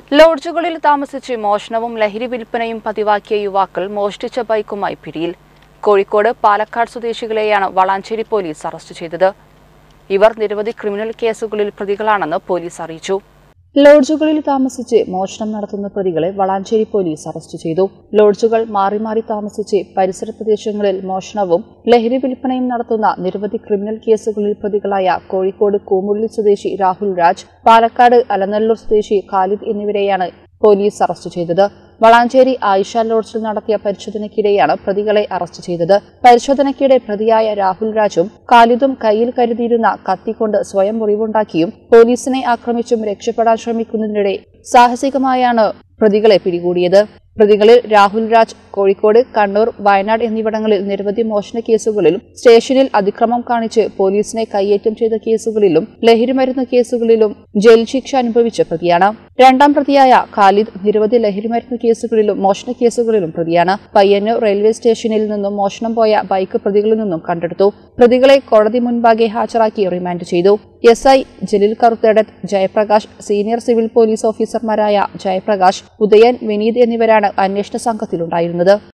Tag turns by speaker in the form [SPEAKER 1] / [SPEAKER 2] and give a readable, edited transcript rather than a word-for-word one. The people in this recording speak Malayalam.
[SPEAKER 1] ലോഡ്ജുകളിൽ താമസിച്ച് മോഷണവും ലഹരി വിൽപ്പനയും പതിവാക്കിയ യുവാക്കൾ മോഷ്ടിച്ച ബൈക്കുമായി പിടിയിൽ. കോഴിക്കോട് പാലക്കാട് സ്വദേശികളെയാണ് വളാഞ്ചേരി പോലീസ് അറസ്റ്റ് ചെയ്തത്. ഇവർ നിരവധി ക്രിമിനൽ കേസുകളിൽ പ്രതികളാണെന്ന് പോലീസ് അറിയിച്ചു. ലോഡ്ജുകളിൽ താമസിച്ച് മോഷണം നടത്തുന്ന പ്രതികളെ വളാഞ്ചേരി പോലീസ് അറസ്റ്റ് ചെയ്തു. ലോഡ്ജുകൾ മാറി മാറി താമസിച്ച് പരിസര പ്രദേശങ്ങളിൽ മോഷണവും ലഹരി വിൽപ്പനയും നടത്തുന്ന നിരവധി ക്രിമിനൽ കേസുകളിൽ പ്രതികളായ കോഴിക്കോട് കൂമുള്ളി സ്വദേശി രാഹുൽ രാജ്, പാലക്കാട് അലനല്ലൂർ സ്വദേശി ഖാലിദ് എന്നിവരെയാണ് പോലീസ് അറസ്റ്റ് ചെയ്തത്. വളാഞ്ചേരി ആയിഷ ലോഡ്ജിൽ നടത്തിയ പരിശോധനയ്ക്കിടെയാണ് പ്രതികളെ അറസ്റ്റ് ചെയ്തത്. പരിശോധനയ്ക്കിടെ പ്രതിയായ രാഹുൽ രാജും ഖാലിദും കയ്യിൽ കരുതിയിരുന്ന കത്തിക്കൊണ്ട് സ്വയം മുറിവുണ്ടാക്കിയും പോലീസിനെ ആക്രമിച്ചും രക്ഷപ്പെടാൻ ശ്രമിക്കുന്നതിനിടെ സാഹസികമായാണ് പ്രതികളെ പിടികൂടിയത്. പ്രതികളിൽ രാഹുൽ രാജ് കോഴിക്കോട്, കണ്ണൂർ, വയനാട് എന്നിവിടങ്ങളിൽ നിരവധി മോഷണ കേസുകളിലും സ്റ്റേഷനിൽ അതിക്രമം കാണിച്ച് പോലീസിനെ കയ്യേറ്റം ചെയ്ത കേസുകളിലും ലഹരിമരുന്ന് കേസുകളിലും ജയിൽ ശിക്ഷ അനുഭവിച്ച പ്രതിയാണ്. രണ്ടാം പ്രതിയായ ഖാലിദ് നിരവധി ലഹരിമരുന്ന് കേസുകളിലും മോഷണ കേസുകളിലും പ്രതിയാണ്. പയ്യന്നൂർ റെയിൽവേ സ്റ്റേഷനിൽ നിന്നും മോഷണം പോയ ബൈക്ക് പ്രതികളിൽ നിന്നും കണ്ടെടുത്തു. പ്രതികളെ കോടതി മുൻപാകെ ഹാജരാക്കി റിമാൻഡ് ചെയ്തു. SI Jaleel Karuthedath, Jayaprakash, senior civil police ഓഫീസർമാരായ ജയപ്രകാശ്, ഉദയൻ, വിനീത് എന്നിവരാണ് അന്വേഷണ സംഘത്തിലുണ്ടായിരുന്നത്.